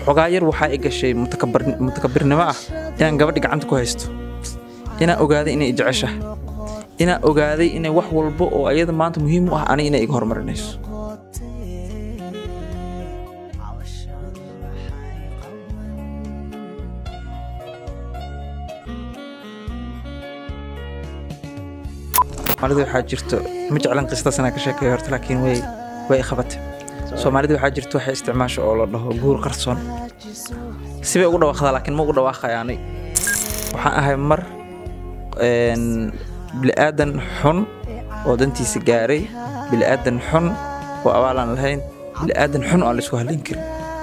xogaa yar waxa ay gashay mutakabbirnimo ah inaan gabadhi gacanta ku haysto inaan ogaaday inay jeceshahay inaan ogaaday inay wax walba oo ayada maanta muhiim u ah ani inay iga hormarinayso Soomaalidu waxaa jirto ma jeclan qistaas inaan ka sheekeeyo horta laakiin way khabatay Soomaalidu waxaa jirto waxay isticmaasho oo la dhaho guur qarsoon sibay ugu dhawaaqdaa laakiin ma ugu dhawaaqayaanay waxaan ahay mar bilaadan xun oo dantiisa gaaray bilaadan xun oo awaalan lahayn bilaadan xun oo la isku halin karin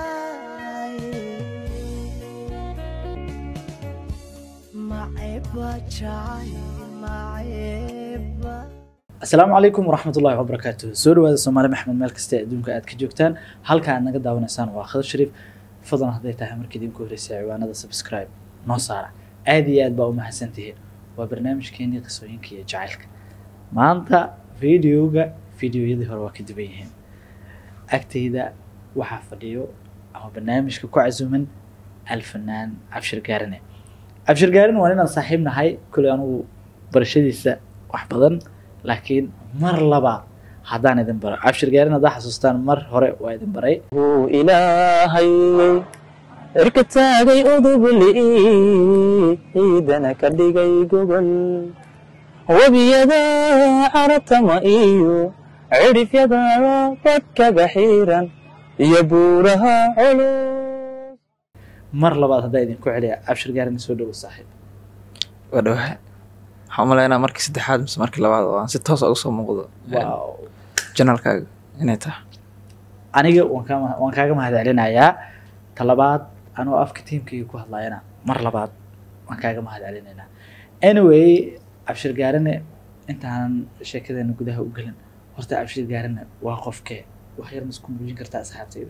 السلام عليكم ورحمة الله وبركاته. سوري هذا سومالي محمد مالك استأذنك قاعد كجوكتان هلكا أنا قد إنسان وآخذ شريف فضلا هديتها مركدين كوري ساعي وأنا سبسكرايب نصارع عادي بقى وما حسنتيه وبرنامج كيني قصوين كي يجعلك ما أنت فيديو يظهر وكدبيهن أكتيدا وحفظيو أو برنامج كعزو من الفنان أبشر قارني وأنا صاحبنا هاي كل أنا برشدي وحبضن لكن مر لبا حدان إذن برا عبشر قارنا ده حسوستان مر هراء وإذن براي هو إلهي إركتاقي أضبلي إيدنا كردقي قبل وبيدا عرط مائيو عرف يدا بك بحيرا يبورها علوس مر لبا هذا إذن كوعليا عبشر قارنا سودو الصاحب ودوها حملنا مركز saddexaad mise markii labaad oo aan si toos ah u soo muuqdo channelkaaga inay tahay aniga waan kaaga mahadcelinayaa talabaad anoo afka teamkayga ku hadlayana mar labaad waan kaaga mahadcelinaynaa anyway Abshir Gaarane intaan sheekadeena gudaha u galin horta Abshir Gaarane waa qofkee wax yar isku muujin kartaa asxaabtayda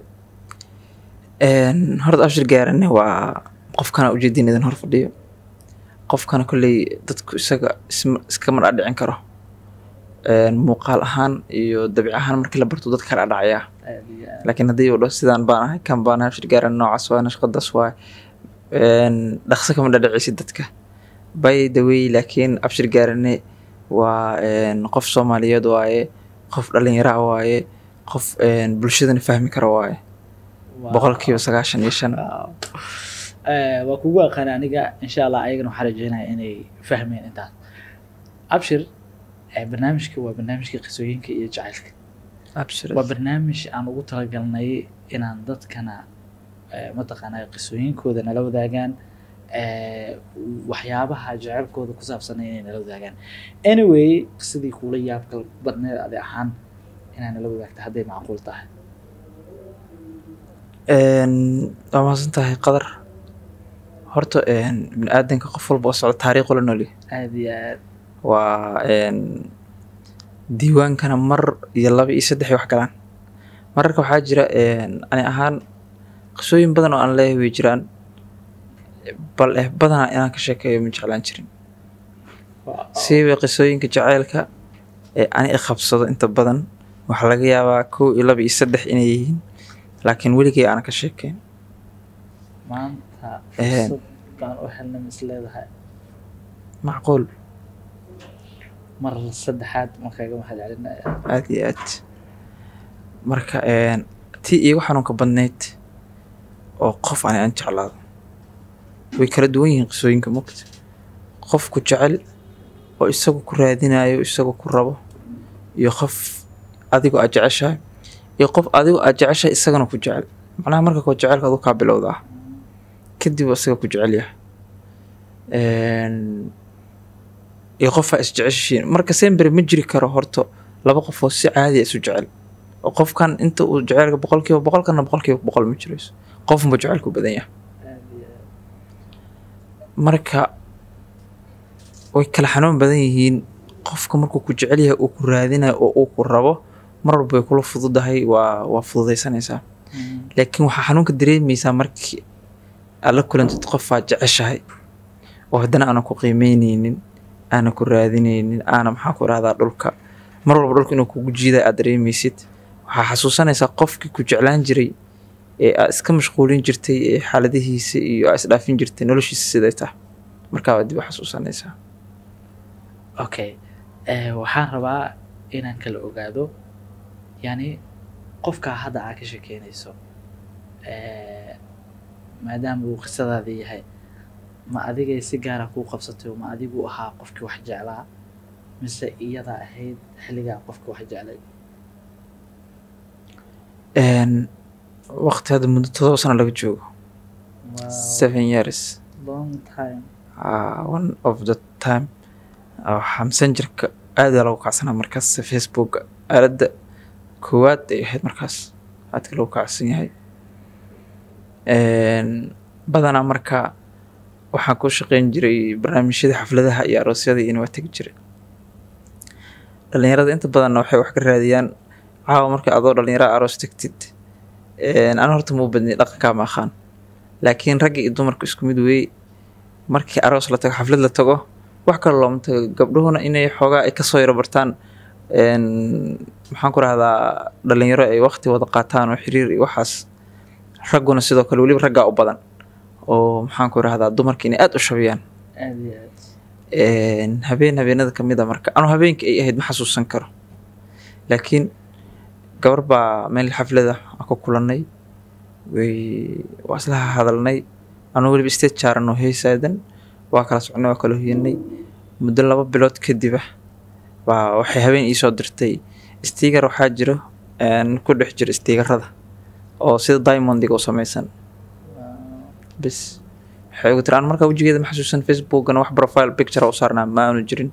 horta Abshir Gaarane waa qofkana u jeedinaydan hor fadhiyo qofkana kulli dadku isaga iska mar dhicin karo muuqaal ahaan iyo dabiic ahaan markii la barto dadka kala dhacaya laakiin hadii uu sidaan baan ahay kan baan Abshir Gaarane noocaas waa nashqadaas waa dhaqso kama dhacaysi dadka by the way laakiin Abshir Gaarane waa qof Soomaaliyeed waaye qof dhalinyaro waaye qof bulshadana fahmi karo waaye 95% وكوجو أقنع aniga إن شاء الله أيقن وحرجينا إني فهمين أنت أبشر برنامجك وبرنامجك قصوينك يجعلك أبشر وبرنامج أنا قلت رجلناي إن عندك كنا متقنا قصوينك وذا لو ذاقان وحيابها جعلك وذا كسب سنين لو ذاقان anyway قصدي كلية بكل برنامج هذا حان إن أنا لو ذاك تحدي معقول طه ما صنتها قدر horta bini'aadanka qof walba oo socdo taariikh la nool yahay waa diiwaankana mar iyo 2 iyo 3 wax galaan mararka waxaa jira ani ahaan qisooyin badan oo aan leeyahay way jiraan bal badan inaan ka sheekeeyo ma jeclaan jirin siiba qisooyinka jaceylka ani qabsado inta badan waxa laga yaabaa 1 iyo 2 iyo 3 inay yihiin laakiin weligay aan ka sheekeyn maanta baan u helnay misleedahay macquul mar saddexaad ma kaaga mahadcelinayaa aad iyo aad marka tii iigu xanuunka badneyd oo qof aan jeclaado way kala duwan yihiin qisooyinka mugta qofku jecel oo isagu ku raadinayo isagu ku rabo iyo qof adigu aad jeceshahay iyo qof adigu aad jeceshahay isagana ku jecel macnaha marka ko jecelka adu ka bilowdaa kadib isaga ku jecel yahay iyo qof is jeceshiin marka sember ma jiri karo horto laba qof oo si caadi ah isu jecel oo qofkan inta uu jecelka 100% kana 100% ma jirayso qof ma jecelku badan yahay marka way kala xanuun badan yihiin qofka markuu ku jecel yahay oo ku raadinayo oo uu ku rabo mar walba kula fududahay waa fududeysanaysaa laakiin waxa xanuunka dareemaysaa markii alla kulantid qof aad jeceshahay oo haddana aan ku qiimeyneynin aan ku raadineynin aan maxaa ku raada dhulka mar walba dhulka inuu kugu jiiday aad dareemaysid waxa xasuusanaysaa qofkii ku jeclaan jiray ee aad iska mashquulin jirtay ee xaaladihiisa iyo aad isdhaafin jirtay noloshiisa siday tahay markaa waad dib u xasuusanaysaa. okay waxaan rabaa inaan kala ogaado yani qofka hadda aad ka sheekeynayso maadaama uu qisadaadii yahay ma adigay si gaara kuu qabsatay oo ma adigu ahaa qofkii wax jeclaa mise iyada ahayd xilligaa qofkii wax jeclay? waqti hadda muddo 7 sano laga joogo. Wow, 7 years. long time. One of the time waxaa messengerka aad ayaa lagu kacsanaa markaas facebook aaladda koowaad ay ahayd markaas aadka lagu kacsan yahay. badanaa marka waxaan ku shaqeyn jiray barnaamijyada xafladaha iyo aroosyada iyo waa tegi jiray. dhalinyarada inta badanna waxay wax ka raadiyaan caawa marka adoo dhalinyaro aroos tagtid ana horta muu badni dhaqankaa ma aqaan laakiin ragga iyo dumarku isku mid weey markii aroos la tago xaflad la tago wax kale looma tago gabdhuhuna inay xoogaa ay kasoo yaro bartaan maxaan ku rahdaa dhalinyaro ay waqti wada qaataan oo xiriir iyo waxaas. ragguna sidoo kale weliba raggaa u badan oo maxaan ku rahdaa dumarka inay aad u shabiyaan aad iyo aad. habeenada kamid a marka anuu habeenkii ay ahayd ma xasuusan karo laakiin gabar baa meel xaflada aan ku kulannay waa isla hadalnay anuu weliba stage jaaran oo heysaadan waa kala socnay waa kala hoyanay muddo 2 bilood kadib baa waxay habeen ii soo dirtay sticker waxaa jiro ku dhex jira stickerada oo sida diamondiga u samaysan bas waxay ugu tiraan markaa wejigeeda ma xasuusan facebookana wax profile picture u saarnaa ma aanu jirin.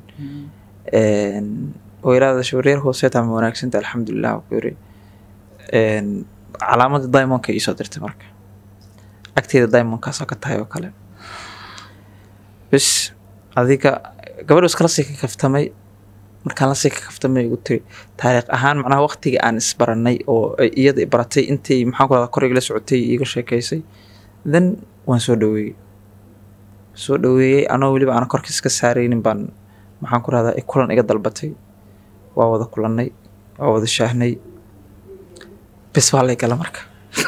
ويراد شورير هو سيتها وناكسن الحمد لله وكوري علامة دايمون كي يصدرت مرك أكتر دايمون كاسكت هاي وكله بس هذيك قبل بس كلاسيك كفتمي مركان كلاسيك كفتمي قلت تاريخ أهان معناه وقتي أنا إسبرني أو يد إبرتي أنتي محاكو هذا كوري جلس عتي يجي شيء كيسي then وان سودوي أنا ولي بأنا كوركيس كسارين بان maxaan ku rahdaa kulan iga dalbatay waa wada kulannay waa wada shaahnay bes waa lay gala marka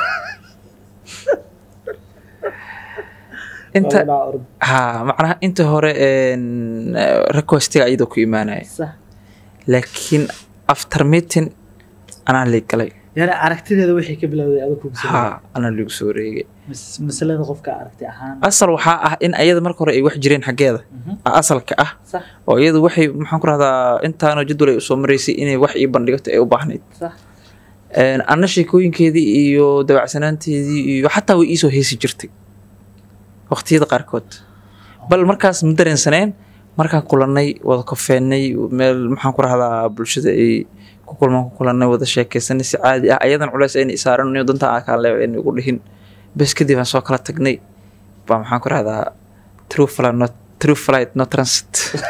inta macnaha inta hore requestiga iyadoo ku imaanaya laakiin after meeting anaa lay galay yani aragtideeda wixii ka bilowday adigu ku soo anaa lagu soo wareegay masalada qofka aragti ahaan asal waxaa ah in ayada marka hore ay wax jireen xaggeeda asalka ah oo iyadu waxay maxaan ku rahdaa intaano jadwal ay usoo maraysay inay wax ii bandhigto ay u baahnayd anna sheekooyinkeedii iyo dabacsanaanteedii iyo xataa way iisoo heesi jirtay waqtiyada qaarkood bal markaas ma dareensaneen markaan kulannay wada kofeennay meel maxaan ku rahdaa bulshada ay ku kulannay wada sheekaysanay si caadi ah ayadan culays aynay isaaran iyo danta kaa leewa aynay ugu dhihin bes kadib aan soo kala tagnay baa maxaan ku rahdaa true flight not transit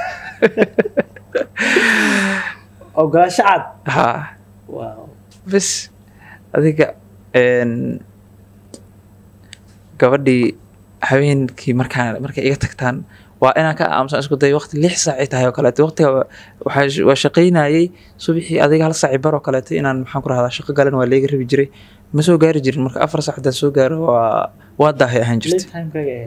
ogolaasho cad haa wow bes adiga gabadhii habeenkii markay iga tagtaan waa inaan ka aamusan isku day waqti 6 saac ay tahay oo kale waqtiga waa shaqeynayay subaxii adiga 1 saac bar oo kale inaan maxaan ku rahdaa shaqo galan waa leega rabi jiray ma soo gaari jirin marka 4 saac hadaan soo gaaro waa daahay ahaan jirtay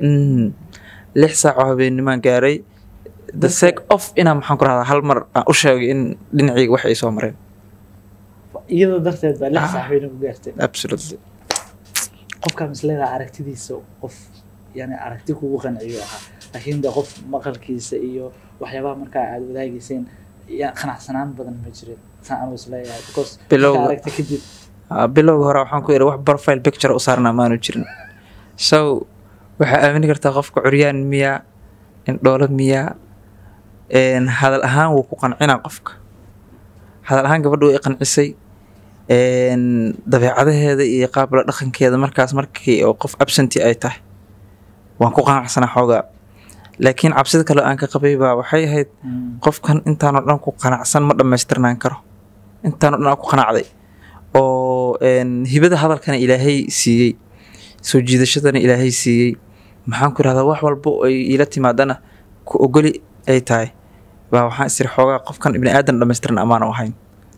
6 saac oo habeennimaan gaaray the sake of inaan maxaan ku rahdaa hal mar aan u sheegay in dhinacayga wax ay soo mareen iyadoo darteed baa 6 saac weyn u gaartay absolutely qofka mislada aragtidiisa qof yani aragti kugu qanciyo aha laakiin da qof maqalkiisa iyo waxyaabaha markaa aad wadaagayseen qanacsanaan badan ma jirin saan u isleeyahay because aragti kadib bilowga hore waxaan ku iri wax profile picture u saarnaa maanu jirin so waxaa aamini kartaa qofka curyaan miya indhoolo miya hadal ahaan wuu ku qancinaa qofka hadal ahaan gabadha way qancisay dabeecadaheeda iyo qaabla dhaqankeeda markaas markii oo qof absentee ay tahay waan ku qanacsanaa xoogaa laakiin cabsida kale aan ka qabay baa waxay ahayd qofkan intaanoo dhan ku qanacsan ma dhammaystirnaan karo intaanoo dhan aan ku qanacday oo hibada hadalkana ilaahay siiyey soo jiidashadana ilaahay siiyey maxaan ku rahdaa wax walba ay ila timaadana ku ogoli ay tahay baa waxaan isir xoogaa qofkan ibni aadan dhammaystiran ammaan u ahayn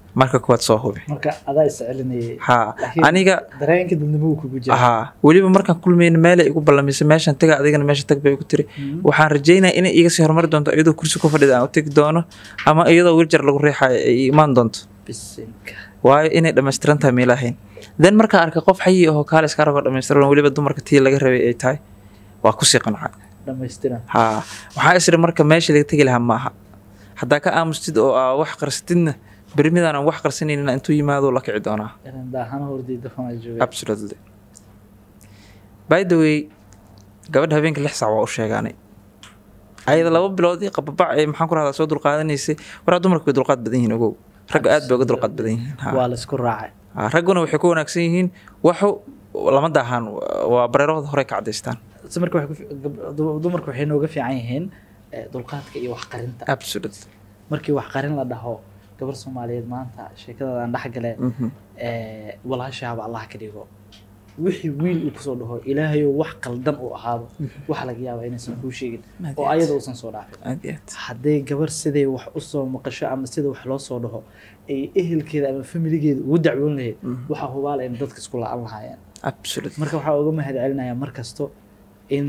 marka kuwaad soo hubi marka adaa is celinayay haa laakiin aniga dareenka dadnimo uu kugu jira haa weliba markaan kulmayna meelay igu ballamisay meeshan taga adigana meesha tag bay igu tiri waxaan rajaynayaa inay iga sii horumari doonto iyadoo kursi ku fadhida aan u tegi doono ama iyadoo wheelchair lagu riixayo ay imaan doonto bisinka waayo inay dhammaystiran tahay meel ahayn then markaa arkay qof xayi ahoo kaale iska rabo dhammaystiran weliba dumarka tii laga rabay ay tahay waa kusii qancay dhammaystiran haa waxaa isiri marka meesha laga tegi lahaa maaha haddaa ka aamustid oo aa wax qarsatidna beri midaan aan wax qarsanaynin intuu yimaado la kici doonaa inaan daahana hordayda fama jooga absolutely by the way gabadha habeenka 6 saac waa u sheegaanay ayada 2 bilood iyo qababac ay maxaan ku rahdaa soo dulqaadanaysay waraa dumarku way dulqaad badan yihiin ogow ragga aad bay uga dulqaad badan yihiin waa la isku raacay ragguna waxay ku wanaagsan yihiin waxu lama daahan waa bareerahooda hore ka cadaystaan dumarku waxay nooga fiican yihiin dulqaadka iyo wax qarinta absolutely markii wax qarin la dhaho gabar Soomaaliyeed maanta sheekadada aan dhaxgale walaashaaba Allah ka dhigo wixii wiil uu kusoo dhaho ilaahay wax qaldan uu ahaado wax laga yaabo inaysan ku sheegin oo ayada uusan soo dhaafin haday gabar sidee wax u soo maqasho ama sida wax loo soo dhaho ay ehelkeeda ama familigeeda ugu dacwoon lahayd waxa hubaal in dadka isku la'aan lahaayeen absolutely marka waxa uga mahad celinayaa markasto in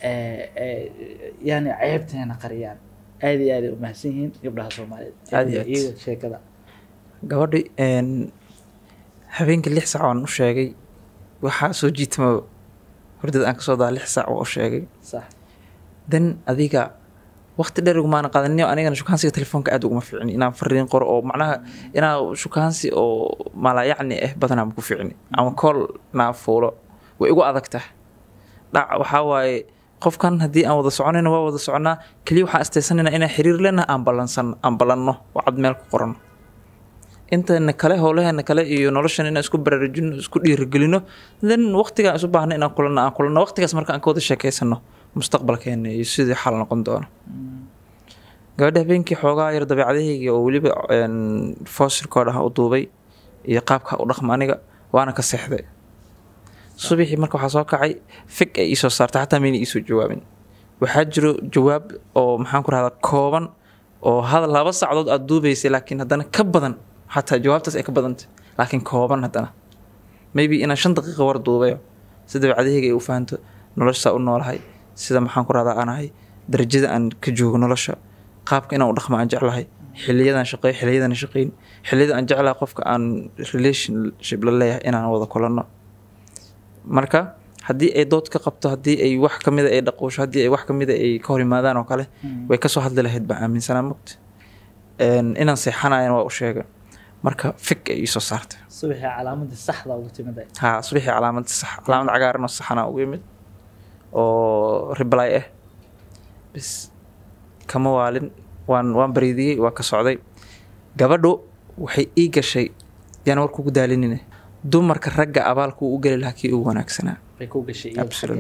yani ceebteena qariyaan aad iyo aad u mahadsan yihiin gabdhaha Soomaaliyeed iyo sheekada gabadhi habeenkii 6 saac aan u sheegay waxa soo jiitmo hordad aan ka soo daa 6 saac oo sheegay sax dan adiga waqti dheer ugu maana qaadanin anigana shukaansiga telefoonka aad ugu ma fiicin inaan fariin qor oo macnaha inaa shukaansi oo mala yacni badan aan ku fiicin ama call na fuulo way igu adagtahay dhac waxa waaye qofkan hadii aan wada soconayna waa wada soconaa kaliya waxa asteesanayna inaan xiriir leenahay aan balanno wacad meel ku qoran inta kale howlaheena kale iyo noloshan inaan isku baraarujino isku dhiirigelino then waqtiga isu baahna inaan kulano waqtigaas marka aan ka wada sheekeysano mustaqbalkeena iyo sidii xal noqon doono gabadha habeenkii xoogaa yar dabeecadahayga oo weliba foosirkooda u duubay iyo qaabka u dhaqma aniga waana ka seexday subaxii marka waxaa soo kacay fig ay isoo saartay xataa mayna iisoo jawaabin waxaa jiro jawaab oo maxaan ku rahdaa kooban oo hadal 2 saacadood aad duubaysay laakiin haddana ka badan حتى جوابتس إيه كبدنت لكن كوابن هدنا maybe إن 5 دقيقة ورد دوبيا سيدا بعديه جاي وفهمت نلاش سأقول نور هاي سيدا محن كرا هذا أنا هاي درجة أن كجوج نلاش قاب كنا ودخل ما أنجعل هاي حليدا شقي حليدا شقين حليدا أنجعل قفك عن relationship لله أنا وضع كلنا مركا هدي أي دوت كقبته هدي أي واحد كم إذا أي دقوش هدي أي واحد كم إذا أي كوري ماذا نوكله ويكسو هذا له بقى من سنة مقت إن صحنا يعني وأشياء marka fig ay soo saartay subaxii calaamada saxda ugu timid ha subaxii calaamada sax calaamada cagaaran oo saxana ugu yimid oo reply bis kama waalin waan bariidiyay waa ka socday gabadhu waxay ii gashay yaan war kugu daalinine dumarka ragga abaalku u gali lahaa kii ugu wanaagsanaa bay ku gashay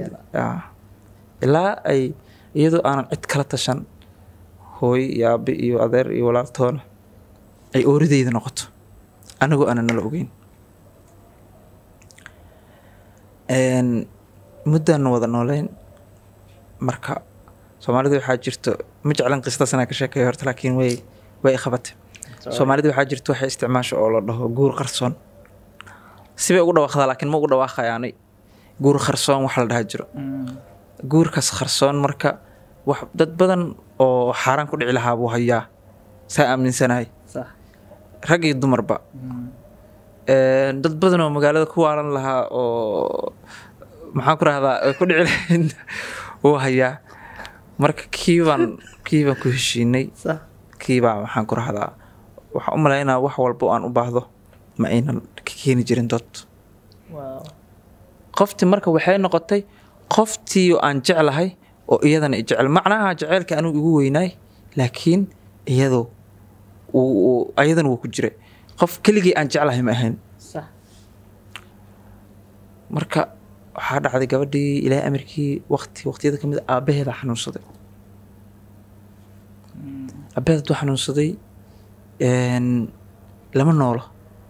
ilaa ay iyadoo aanan cid kala tashan hooy iyo aabe iyo adeer iyo walaaltoona ay ooridayda noqoto anagoo aanan nala ogeyn muddaan wada nooleyn marka Soomaalida waxaa jirto ma jeclan qisadas inaan ka sheekeeyo horta laakiin way qabatay Soomaalida waxaa jirto waxay isticmaasho oo la dhaho guur qarsoon sibay ugu dhawaaqdaa laakiin ma ugu dhawaaqayaanay guur qarsoon wax la dhaha jiro guurkaas qarsoon marka wax dad badan oo xaraan ku dhici lahaa buu hayaa saa aaminsanahay sax rag iyo dumarba dad badan oo magaalada ku waalan lahaa oo maxaan ku rahdaa ku dhici lahayn uu hayaa marka kiibaan ku heshiinay sax kiibaa waxaan ku rahdaa waxaan u malaynaa wax walba aan u baahdo ma aynan ka keeni jirin dad qoftii marka waxay noqotay qoftii aan jeclahay oo iyadana jecel macnaha jecelka anigu igu weynaay laakiin iyadoo ayadana wuu ku jiray qof keligii aan jeclahay ma ahayn sax marka waxaa dhacday gabadhii ilaa amarkii waqtiyada kamid aabaheeda xanuunsaday aabaheeda xanuunsaday lama noolo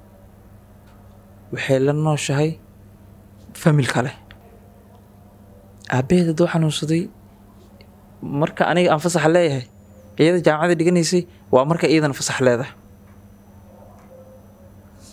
waxay la nooshahay famil kale aabaheeda xanuunsaday marka aniga aan fasax leeyahay iyada jaamacada dhiganaysay waa marka iyadana fasax leedahay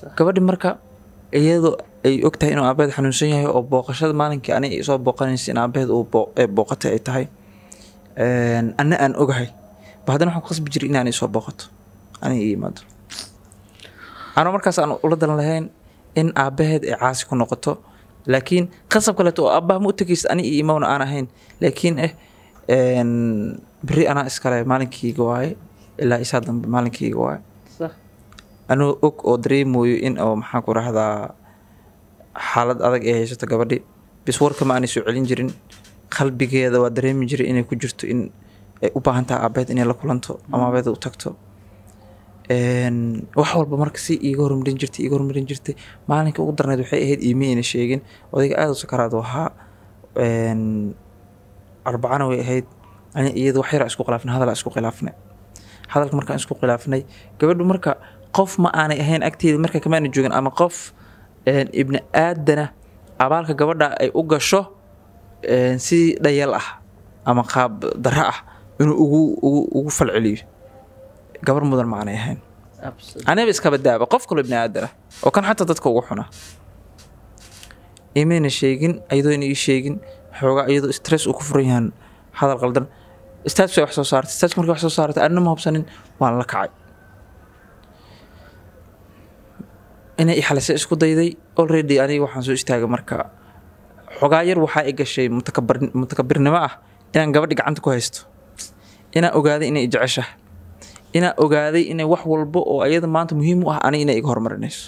gabadhi marka iyadoo ay ogtahay inuu aabaheed xanuunsan yahay oo booqashada maalinkii aniga soo booqanaysa in aabaheed uu booqatay ay tahay anna aan ogahay ba haddana waxaan ku qasbi jiray inaanay soo booqato aniga ii imaado anoo markaas aan ula dalan lahayn in aabaheed ay caasi ku noqoto laakiin qasab kaleeto oo aabbaha ma u tegaysa aniga ii imawna aan ahayn laakiin beri anaa iskale maalinkiyga waaye ilaa isaa dambe maalinkiyga waaye anuu og oo dareemooyo in oo maxaan ku rahdaa xaalad adag ay haysato gabadhi bis warka ma aanay soo celin jirin qalbigeeda waa dareemi jiray inay ku jirto in ay u baahan tahay aabaheed inay la kulanto ama aabaheed u tagto wax walba marka si iiga hormarin jirtay maalinka ugu darneed waxay ahayd iimayna sheegin odayga aada u sakaraad ahaa arbacana way ahayd ani iyada wax yara isku khilaafnay hadalka markaan isku khilaafnay gabadhu marka qof ma aanay ahayn agteeda marka kamaana joogin ama qof ibni aadana abaalka gabadha ay u gasho si dhayal ah ama qaab dara ah inuu ugu falceliyo gabar mudan ma aanay ahayn aniba iskaba daaba qof kaloo ibni aadana oo kan xataa dadka ugu xuna imayna sheegin ayadoo ina ii sheegin xoogaa iyadoo stress uu ku furan yahan hadal qaldan status wax soo saartay status markii wax soo saartay anna ma hubsanin waan la kacay inay xalisay isku dayday already aniga waxaan soo istaagay marka xogaa yar waxaa i gashay mutakabirnimo ah inaan gabadhi gacanta ku haysto inaan ogaaday inay jeceshahay inaan ogaaday inay wax walba oo ayada maanta muhiim u ah aniga inay iga horumarinayso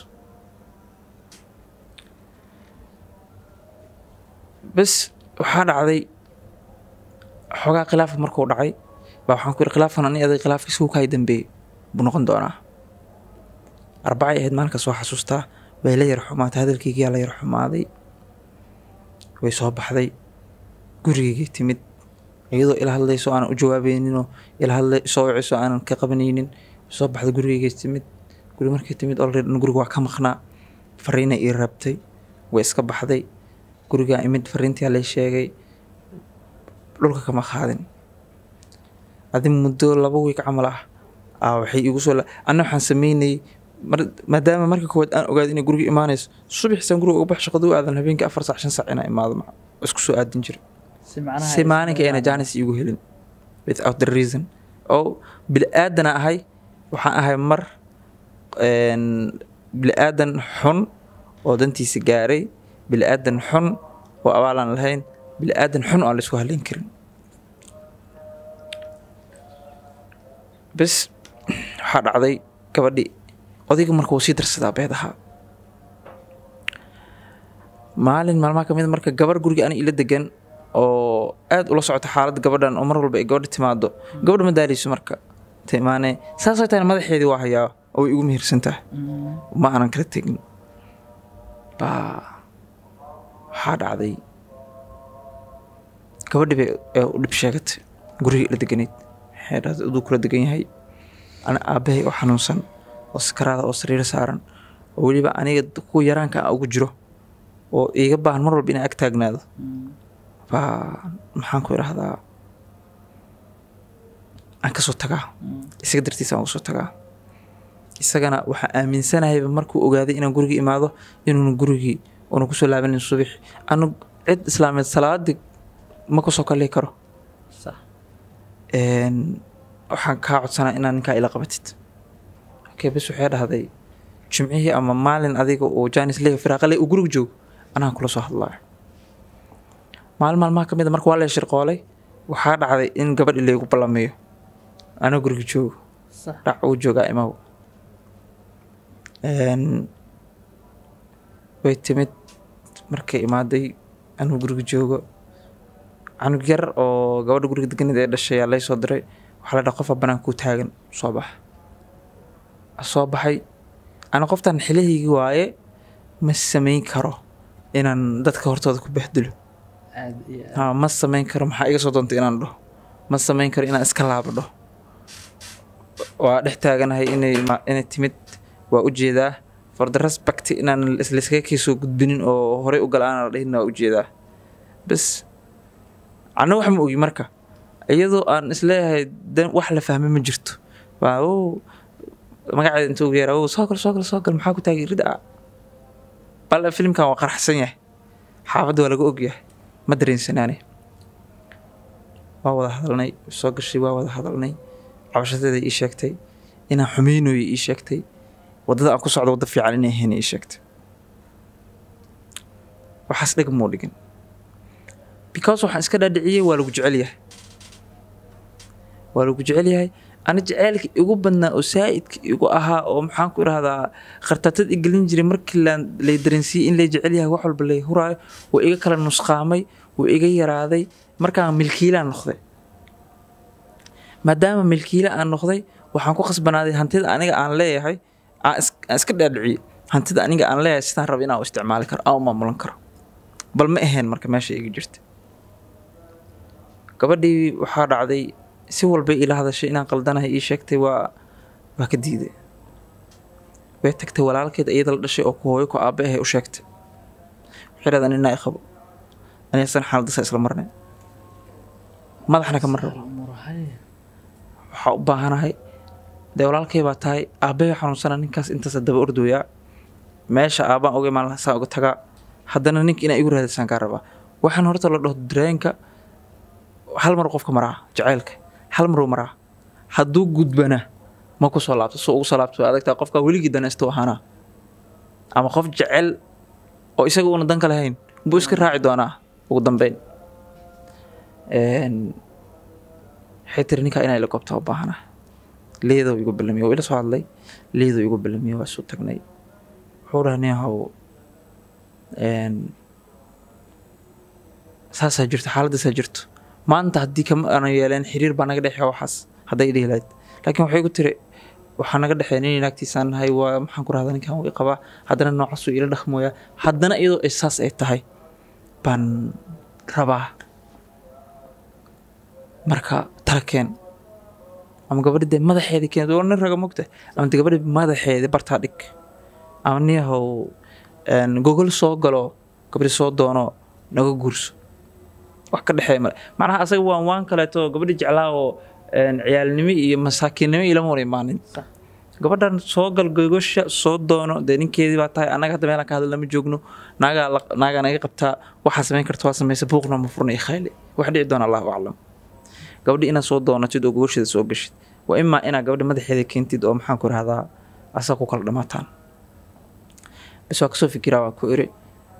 bas waxaa dhacday xogaa khilaafka markuu dhacay baa waxaan ku yidhi khilaafkan ani aday khilaafkiisa ku kahay dambeeyey buu noqon doonaa arbacay ahayd maalinkaas soo xasuustaa way la yar xumaatay hadalkaygiyaa la yar xumaaday way soo baxday gurigaygay timid iyadoo ila hadlayso aanan u jawaabayninoo ila hadlay soo wiciso aanan ka qabanaynin soo baxday gurigaygay timid guri markay timid already guriga waa ka maqnaa fariinay ii rabtay way iska baxday gurigaa imid fariintiyaa lay sheegay dhulka kama qaadin adi muddo 2 week camal ah waxay igu soo anna waxaan sameynay maadaama markii koowaad aan ogaaday inay guriga imaanayso subaxsan guriga uga bax shaqadu aadan habeenkii 4 saac 5 saac inay imaado isku soo aadin jiray si maalinka ayna jaanis igu helin without the reason oo bil aadana ahay waxaan ahay mar bil aadan xun oo dantiisa gaaray bil aadan xun oo abaalan lahayn bil aadan xun oo la isku halin karin bas waxa dhacday gabadhi odayga markuu sii darsadaa beedaha maalin maalmaha kamid marka gabar guriga ani ila degan oo aad ula socota xaaladda gabadhan oo mar walba ay gabadha timaado gabadha ma daaleyso marka timaane saasoo tahay madaxeedii waa hayaa oo igu mihirsantahay ma aanan kala tegin waxaa dhacday gabadhi bay u dhib sheegatay guriga ila deganeyd waxay dhahday aduu kula degan yahay ana aabahay oo xanuunsan oo sakaraada oo sariir saaran oo weliba aniga kuwa yaraanka ugu jiro oo iiga baahan mar walba inaan ag taagnaado maxaan ku idhaahdaa aan kasoo tagaa isaga dartiisa aan kasoo tagaa isagana waxaa aaminsanahayba markuu ogaaday inaan guriga imaado inuuna gurigii una kusoo laabanin subax anu cid islaameed salaadii ma kusoo kalii karo waxaan kaa codsanaa inaan ninkaa ila qabatid okay bas waxay dhahday jimcihii ama maalin adiga oo jaanis leega firaaqale uu guriga joogo anaan kula soo hadlaayo maalin maalmaha ka mid a marka waa la shirqoolay waxaa dhacday in gabadh ilaygu ballameeyo anaa guriga joogo dhac uu joogaa imaw way timid markay imaaday anuu guriga joogo canug yar oo gabadha guriga deganida ee dhashay yaa lay soo diray waxaa la dhaha qofa banaan kuu taagan soo baxay ana qoftan xilahaygi waaye ma samayn karo inaan dadka hortooda ku bahdilo ma samayn karo maxaa iga soo doontay inaan dhaho ma samayn karo inaan iska laabadho waa dhex taaganahay inay timid waa ujeedaa for the respect inaan layskaga kiisoo gudbinin oo horey u gala-aan la dhihin waa ujeedaa bas anna wax ma ogi marka iyadoo aan isleeyahay wax la fahmay ma jirto magaceeda intuu ugu yeeraa soo gal maxaa ku taagay rida bal filimkan waa qarxsan yahay xaafadda waa laga ogyahay ma dareensanaane waa wada hadalnay soo gashay waa wada hadalnay cabashadeeda ii sheegtay inaan xumeynayo ii sheegtay waddada aan ku socdo waddo fiican inay ahayn ii sheegtay waxaas dheg muu dhigin because waxaan iska dhaadhiciyey waa lagu jecel yahay ana jaceylka igu badnaa oo saa'idka igu ahaa oo maxaan ku idhahdaa khartaatad igelin jiray markii lay dareensiiyey in lay jecel yahay wax walba lay huraayo wuu iga kala nusqaamay wuu iga yaraaday markaan milkiilaan noqday maadaama milkiile aan noqday waxaan ku khasbanaaday hantida aniga aan leeyahay aan iska dhaadhiciyey hantida aniga aan leeyahay sidaan raba inaan u isticmaali karo aan u maamulan karo bal ma ahayn marka meesha iga jirta gabadhii waxaa dhacday si walba ila hadashay inaan qaldanahay ii sheegtay waa ka diiday way tagtay walaalkeed iyada la dhashay oo ku hooyo ku aabe ahay u sheegtay waxay raadaan inaa i qabo anigasan xaaladasa isla marnay madaxna kama rabo waxaa u baahanahay dee walaalkay baa tahay aabe xanuunsana ninkaas intaasa daba ordooyaa meesha aabaan oga imaan lahaa saan uga tagaa haddana ninka inaa igu raadisaan kaa rabaa waxaan horta la dhaho dareenka hal mar qofka maraa jaceylka hal maruu maraa hadduu gudbana ma ku soo laabto soo ugu soo laabto way adagtaa qofkaa weligii danaysto ahaanaa ama qof jecel oo isaga uuna danka lahayn buu iska raaci doonaa ugu dambeyn waxay tiri ninkaa inaa ila goobta u baahanaa leedow igu balamiye waa ila soo hadlay leedow igu balamiye waa soo tagnay wuxuu dhaha nin ahow saasaa jirto xaaladaasaa jirto maanta haddii kama aanu yeeleen xiriir baa naga dhexeeya waxaas hadday dhihi lahayd laakiin waxay ku tiri waxaa naga dhexeeya nin naagtiisaan nahay waa maxaan ku rahdaa ninkan wii qabaa haddana noocaasuu ila dhaqmooyaa haddana iyadoo ay saas ay tahay baan rabaa marka tala keen ama gabadhi dee madaxeedii keen waa nin raga mogta ama dee gabadhi madaxeedii bartaa dhig ama niyahow gogol soo galo gabadhi soo doono naga guurso wax ka dhexeeya male macnaha asaga waan kaleeto gabadhi jeclaa oo ciyaalnimo iyo masaakiinnimo ilama war imaanin gabadhan soo gal gogosha soo doono dee ninkeedii baa tahay annaga hadda meelaan ka hadal lama joogno naagaa naga qabtaa waxaa samayn karta waa samaysa buuqna ma furna iyo khayli wax dhici doona allahu aclam gabadhi inaad soo doonatid oo gogosheeda soo gashid waa imaa inaad gabadha madaxeeda keentid oo maxaan ku rahdaa asaga ku kala dhamaataan bas waa kasoo fikiraa waa ku iri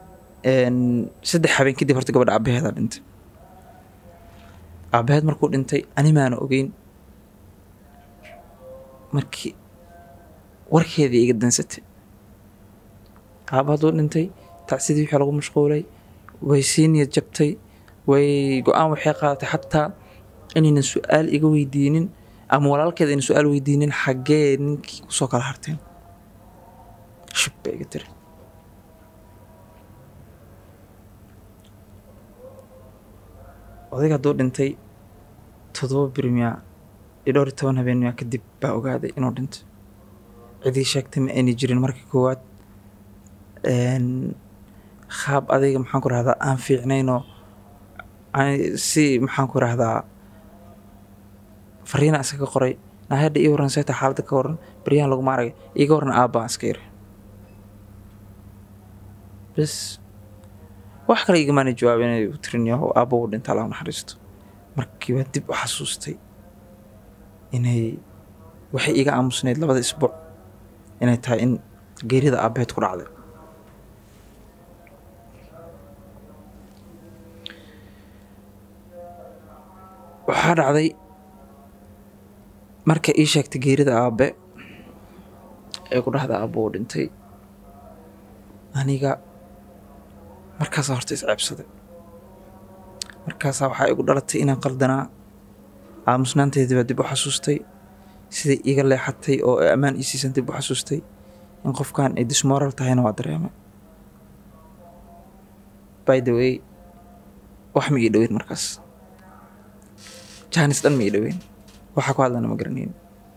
3 habeen kadib horta gabadha aabaheeda dhintay aabaheed markuu dhintay animaana ogeyn markii warkeedii iga dansatay aaba hadduu dhintay tacsidii wixii lagu mashquulay way sii niyad jabtay way go-aan waxay qaadatay xataa inaynan su-aal iga weydiinin ama walaalkeeda aynan su-aal weydiinin xaggee ninkii kusoo kala harteen shib bay iga tiri odayga hadduu dhintay 7 bir miyaa iyo 12 habeen miyaa kadib baa ogaaday inuu dhintay cidii sheegtay ma ayna jirin markii koowaad qaab adayga maxaan ku rahdaa aan fiicnaynoo si maxaan ku rahdaa fariina iskaga qoray naahadha ii waran seeta xaaladda ka waran baryahan laguma aragay iiga waran aabbaan iska yiri bas wax kale igamaana jawaabin inay u tirin yahow aabba uu dhinta allah naxariisto markii baa dib u xasuustay inay waxay iga aamusnayd 2 isbuuc inay tahay in geerida aabbaheed ku dhacday waxaa dhacday marka ii sheegtay geerida aabe ee ku dhahda aabba uu dhintay aniga markaasaa horta isceebsaday markaasaa waxaa igu dhalatay inaan qaldanaa aamusnaanteedii baa dib u xasuustay siday iiga leexatay oo ammaan ii siisan dib u xasuustay in qofkan ay dismoral tahayna waa dareemay by the way wax ma ii dhoweyn markaas jaanis dhan ma ii dhoweyn waxaa ku hadlana ma garanayn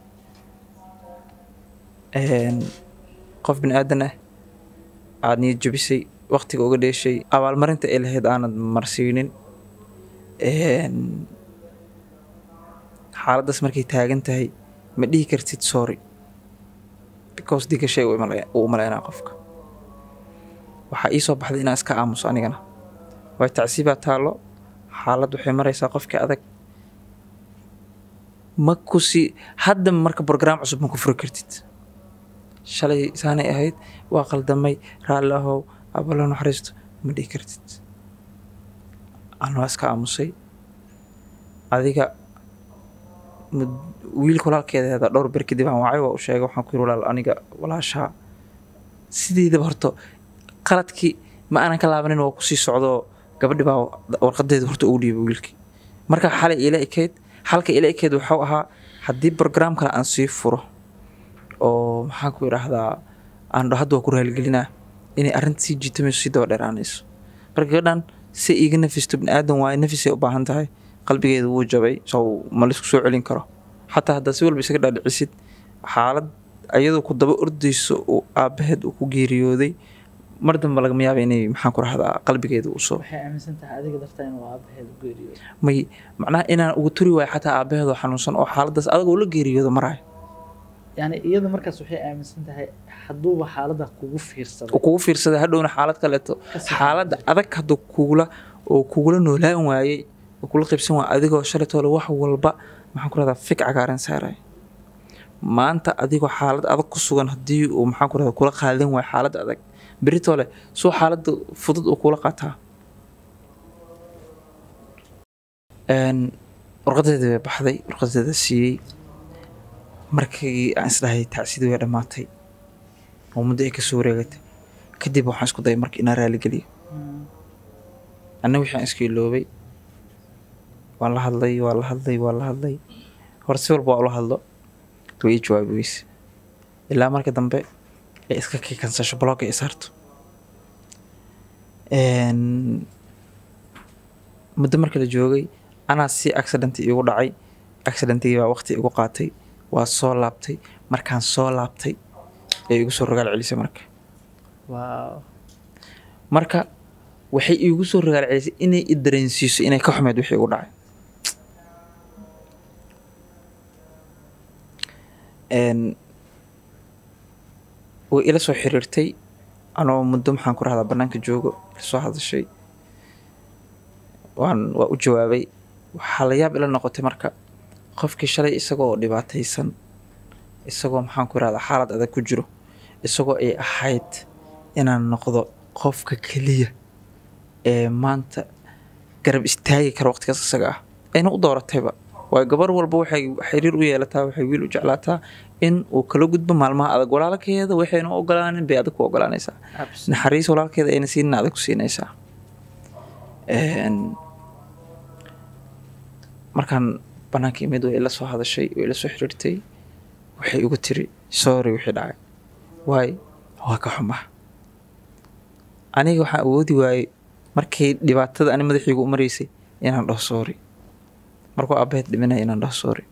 qof bini aadan ah aad niyad jabisay waqtiga uga dheeshay abaalmarinta ay lahayd aanad marsiinin xaaladdaas markay taagan tahay ma dhihi kartid sorry ka hoos digashay uu maleynaa qofka waxaa ii soo baxday inaan iska aamuso anigana waay tacsiibaa taallo xaalad waxay maraysaa qofkii adag ma kusi hadda marka brograam cusub ma ku furi kartid shalay saanay ahayd waa qaldamay raalli ahow abalo naxariisto ma dhihi kartid aan waa iska aamusay adiga wiilka walaalkeeda dhowr ber kadib aan wacay waa u sheegay waxaan ku yiri walaal aniga walaashaa sideedaba horta qaladkii ma aanan ka laabanin waa kusii socdo gabadhi baa warqadeeda horta ugu dhiibay wiilkii marka xalay ila ekeyd halka ila ekeyd wuxuu ahaa haddii brograam kale aan sii furo oo maxaan ku idhaahdaa aan hadda waa ku raaligelinaa inay arrinta sii jiitamayso sii daba dheeraanayso marka gabadhan si iiga nafisto biniaadan waaye nafisay u baahan tahay qalbigeeda wuu jabay soo ma laisku soo celin karo xataa haddaa si walba isaga dhaadhicisid xaalad ayadoo ku daba ordayso oo aabbaheed uu ku geeriyooday mar dambe lagama yaaba inay maxaan ku rahdaa qalbigeeda uu soo waxay aaminsan tahay adiga dartaa inuu aabbaheed u geeriyoodo may macnaha inaan ugu turi waayo xataa aabbaheedoo xanuunsan oo xaaladaas adagoo la geeriyoodo maraayo yani iyada markaas waxay aaminsan tahay hadduuba xaalada kugu fiirsaday hadhowna xaalad kaleeto xaaladda adag hadduu kugula noolaan waayey oo kula qaybsan waaya adigoo shalaytoole wax walba maxaan ku rahdaa fig cagaaran saaraya maanta adigoo xaalad adag ku sugan haddii uu maxaan ku rahdaa kula qaadan waayo xaalad adag beritoole soo xaaladda fudud uu kula qaataa warqadeeda bay baxday warqadeeda siiyey markii aan isdhahay tacsidii way dhammaatay oo muddo ay kasoo wareegatay kadib waxaan isku dayay marka inaan raaligeliyo anna wixii aan iska iloobay waan la hadlay hore si walba waa ula hadlo way ii jawaabi weyse ilaa marka dambe ay iska kansasho blogga ay saarto muddo marka la joogay anaa si accidentii iigu dhacay accidentigii baa waqti igu qaatay waa soo laabtay markaan soo laabtay ee igu soo rogaal celisay marka waxay iigu soo rogaal celisay inay i dareensiiso inay ka xumeed wixii igu dhacay way ila soo xiriirtay anoo muddo maxaan ku rahdaa bannaanka joogo ila soo hadashay waa u jawaabay waxaa la yaab ila noqotay marka qofkii shalay isagoo dhibaataysan isagoo maxaan ku rahdaa xaalad adag ku jiro isagoo ay ahayd inaan noqdo qofka keliya ee maanta garab istaagi kara waqtigaas isaga ah ayna u dooratayba waayo gabar walba waxay xiriir u yeelataa waxay wiil u jeclaataa in uu kala gudbo maalmaha adag walaalkeeda waxayna u ogolaanin bay adag ku ogolaanaysaa naxariis walaalkeeda ayna siinin adag ku siinaysaa markaan bannaanka imid way ila soo hadashay way ila soo xiriirtay waxay igu tiri sorry wixii dhacay waay waa ka xumaa aniga waxaan awoodi waayey markay dhibaatada ani madaxiigu u maraysay inaan dhaho sorry markuu aabbaheed dhimanaya inaan dhaho sorry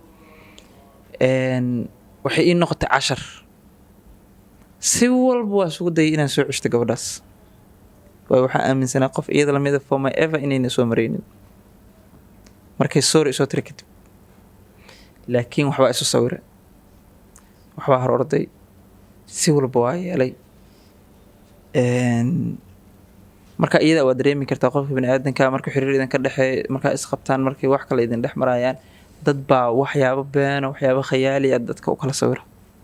waxay ii noqotay cashar si walba waa isugu dayay inaan soo ceshto gabadhaas waayo waxaan aaminsanaa qof iyada lamida for my ever inayna soo maraynin markay sorry isoo tiri kadib laakiin waxbaa isu sawira waxbaa hor orday si walba waa yeelay marka iyada waa dareemi kartaa qofka biniaadanka marka xiriir idin ka dhexeeya markaa isqabtaan markay wax kale idin dhex marayaan dad baa waxyaabo beena waxyaabo khayaali ah dadka u kala sawira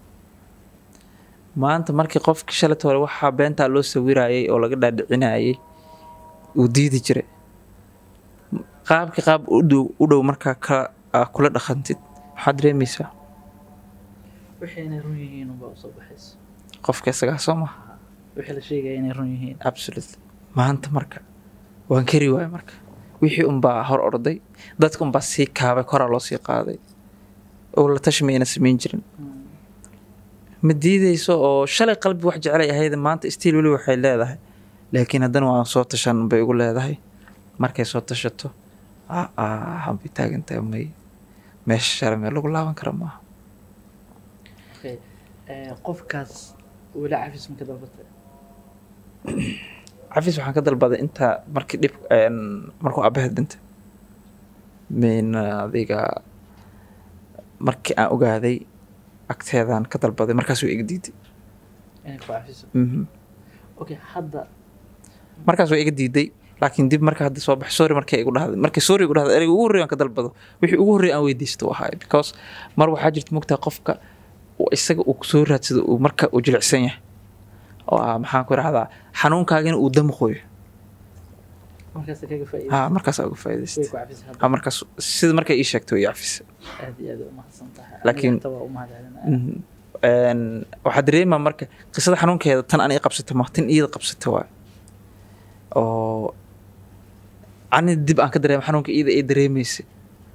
maanta markii qofkii shalayta hore waxaa beentaa loo sawirayay oo laga dhaadhicinayay uu diidi jiray qaabkii qaab u dhow markaa kula dhaqantid waxaad dareemaysaa wixii inay run yihiin unbaa usoo baxayso qofka isagaa soo maha wixii la sheegaya inay run yihiin absolutely maanta marka waan kari waaya marka wixii unbaa hor orday dadka unbaa sii kaabay koraa loo sii qaaday oo la tashi mayna samayn jirin ma diidayso oo shalay qalbi wax jecelay ahayd maanta stiil weli waxay leedahay laakiin haddana waan soo tashan bay ugu leedahay markay soo tashato hanbay taagantahay may meesha shara meel lagu laaban kara maaha qofkaas weli cafis ma ka dalbatay cafis waxaan ka dalbaday intaa markii dhib markuu aabbaheed dhintay min adiga markii aan ogaaday agteedaan ka dalbaday markaasuu iga diiday inay ku cafiso Mhm. okay hadda markaasuu iga diiday laakiin dib marka hadda soo baxay sorry markay igu dhahday markay sorry igu dhahday ereyga ugu horreeya aan ka dalbado wixii ugu horreeya aan weydiisto u ahaay because mar waxaa jirta mogtaa qofka uu isaga uu soo raadsado uu marka uu jilicsan yahay oo maxaan ku idhahdaa xanuunkaagina uu damqoyo markaas kaga faa'iido ha markaasaa uga way faa'iidaystay ku cafisay ha hadda markaas sida markay ii sheegtay way cafisay aad iyo aad u mahadsan tahay Laakiin- aniga waa u mahadcelinaya Mhm. Waxaa dareemaa marka qisada xanuunkeeda tan aniga qabsata ma tan iyada qabsata waay oo ani dib aan ka dareema xanuunka iyada ay dareemaysay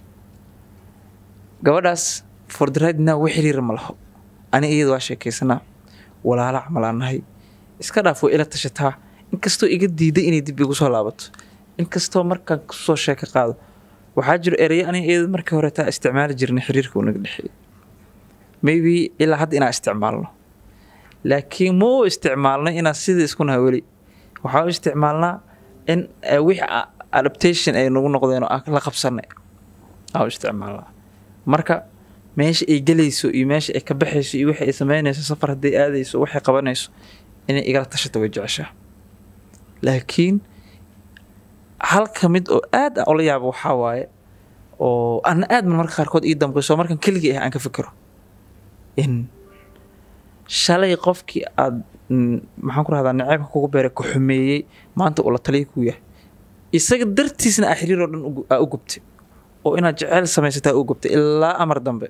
gabadhaas for the right now wax xiriira ma laho ani iyada waa sheekaysanaa walaala camalaan nahay iska dhaaf way ila tashataa inkastoo iga diiday inay dib igu soo laabato inkastoo markaan kusoo sheeka qaado waxaa jiro ereyo aniga iyada markii hore taa isticmaali jirnay xiriirka uu naga dhexeeyay maybe ilaa hadda inaan isticmaalno laakiin ma u isticmaalno inaan sida isku nahay weli waxaa u isticmaalnaa in wixii adaptation ay nagu noqdeen oo aan la qabsanay aa u isticmaalnaa marka meesha ay gelayso iyo meesha ay ka baxayso iyo wixii ay samaynayso safar hadday aadayso waxay qabanayso inay igala tashato way jeceshaa laakiin hal ka mid oo aad aan ula yaabo waxaa waaye oo ana aad marmarka qaarkood ii damqayso markan keligii ah aan ka fikiro in shalay qofkii aad maxaan ku rahdaa naceebka kugu beeray ku xumeeyey maanta uu la taliya ku yahay isaga dartiisna aa xiriir oo dhan aa u gubtay oo inaad jeceyl samaysataa u gubtay ilaa amar dambe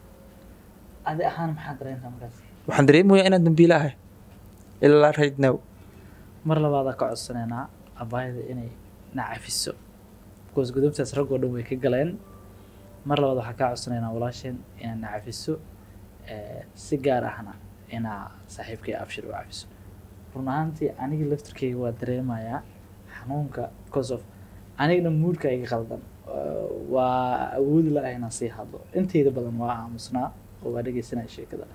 adi ahaan maxaa dareentaa markaas waxaan dareemayaa inaad dambiila ahay ilaa right now mar labaadaa ka codsanaynaa abaayada inay na cafiso because gudubtaas raggoo dhan way ka galeen mar labaad waxaa kaa codsanaynaa walaasheen inaa na cafiso si gaar ahna inaa saaxiibkay abshir u cafiso run ahaantii anigii laftirkeyga waa dareemayaa xanuunka because of anigana moodka iga qaldan waa awoodi la-ah inaan sii hadlo inteyda badan waa aamusnaa oo waa dhegeysanaya sheekada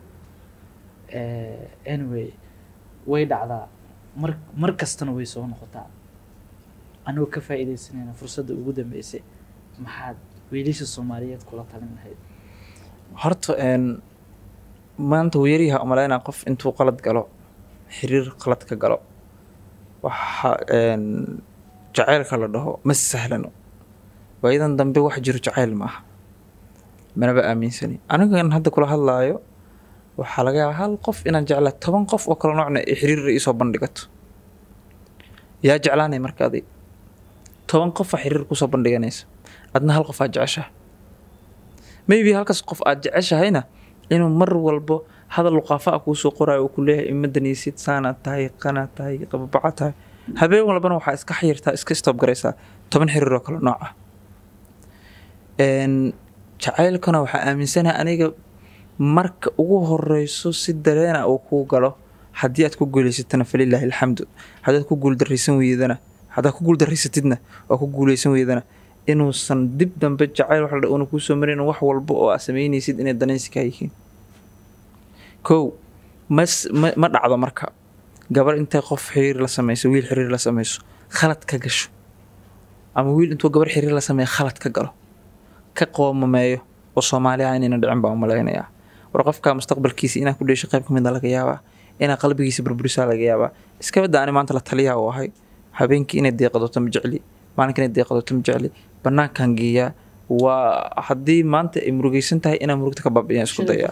anyway way dhacdaa mar kastana way soo noqotaa anigoo ka faa'iidaysanayna fursadda ugu dambeysay maxaad wiilasha soomaaliyeed kula talin lahayd horta maanta wuu yaryaha umalaynaa qof intuu qalad galo xiriir qalad ka galo waxa jacaylka la dhaho ma sahlano waayadan dambe wax jiro jacayl ma aha manaba aaminsani anigan hadda kula hadlaayo waxaa laga yaabaa hal qof inaan jeclaa 10 qof oo kala noocna ay xiriir iisoo bandhigato yaa jeclaanay marka adig 10 qof aa xiriir kusoo bandhiganaysa adna hal qof aa jeceshaha maybe halkaas qof aad jeceshahayna inuu mar walbo hadal luqaafa ah kuusoo qoraayo uu ku leeyahay imadanaysid saanaad tahay qanaad tahay qababaca tahay habeen walbana waxaa iska xayirtaa iska stop garaysaa 10 xiriir oo kala nooc ah jacaylkana waxaa aaminsanahay aniga marka ugu horeyso si dareena uu kuu galo haddii aad ku guulaysatana falilaahi alxamdu haddaad ku guuldaraysan weydana haddaad ku guuldarraysatidna oo ku guulaysan weydana inuusan dib dambe jacayl wax la dha una kuu soo marin wax walba oo aad samaynaysid inay danaysi kaa yihiin kow ma dhacdo marka gabar intay qof xiriir la samayso wiil xiriir la samayso khalad ka gasho ama wiil intuu gabar xiriir la sameeyo khalad ka galo ka qoomameeyo oo Soomaaliya inayna dhicin baa u malaynayaa war qofka mustaqbalkiisa inaa ku dheesho qayb kamid laga yaabaa inaa qalbigiisa burburisaa laga yaabaa iska bada aan maanta la taliyaa oo ahay habeenkii inay deeqado tam jecli maalinka inay deeqado tam jecli banaankan geeya waa haddii maanta ay murugaysan tahay inaa murugta ka baabi'iyaan isku dayaa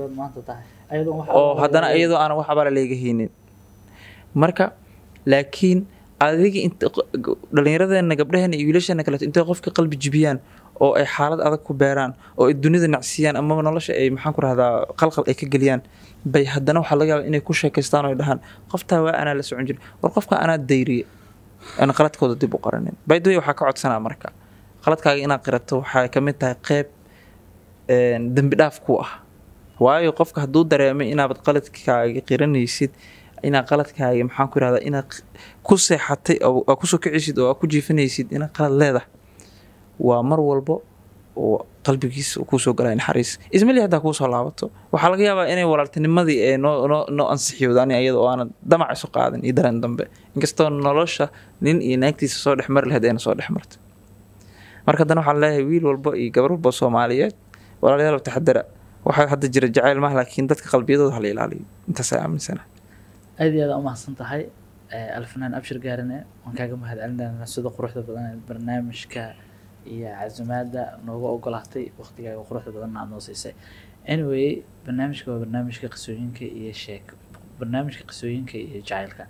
oo haddana iyadoo aan wax abala leega haynin marka laakiin adiga inta dhalinyaradeenna gabdhaheena iyo wiilasheena kale intay qofka qalbi jibiyaan oo ay xaalad adag ku beeraan oo ay dunida nacsiyaan ama nolosha ay maxaan ku rahdaa qalqal ay ka geliyaan bay haddana waxaa laga yaabaa inay ku sheekaystaan oo ay dhahaan qoftaa waa anaa la socon jirin war qofka anaa dayriye aan qaladkooda dib u qaranin by the way waxaa ka codsanaa marka qaladkaaga inaad qirato waxay ka mid tahay qayb dembi dhaaf ku ah waayo qofka hadduu dareemay inaad qaladkaaga qiranaysid inaad qaladkaaga maxaan ku rahdaa inaad ku seexatay oo kusoo kicisid oo ku jiifanaysid inaad qalad leedahay waa mar walbo oo qalbigiisa uu kusoo galay naxariis ismali haddaa kuusoo laabato waxaa laga yaabaa inay walaaltinimadii ee noo ansixiyoodan iyada oo aanad damac isu qaadin iyo dareen dambe inkastoo nolosha nin iyo naagtiisa soo dhex mari lahayd ayna soo dhex marto marka haddana waxaan leeyahay wiil walbo iyo gabar walbo Soomaaliyeed walaalayaal taxadara waxaa hadda jira jacayl maaha laakiin dadka qalbiyadooda hala ilaaliyo intaas ay aaminsana aad iyo aad u mahadsan tahay alfanaan abshir gaarane waan kaaga mahadcelinayna sida quruxda badan ee barnaamijka iyo casumaadda nooga ogolaatay waqtigaaga quruxda badan aad noo siisay anyway barnaamijka waa barnaamijka qisooyinka iyo barnaamijka qisooyinka iyo jacaylka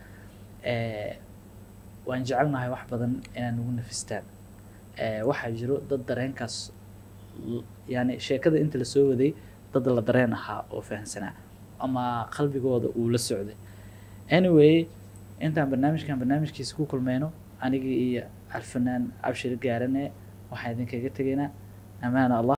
waan jecelnahay wax badan inaan ugu nafistaan waxaa jiro dad dareenkaas yani sheekada inta la soo waday dad la dareen ahaa oo fahansanaa ama qalbigooda uu la socday anyway intaan barnaamijkiisa ku kulmayno anigii iyo alfanaan abshir gaarane waxaan idinkaga tegaynaa amaana allah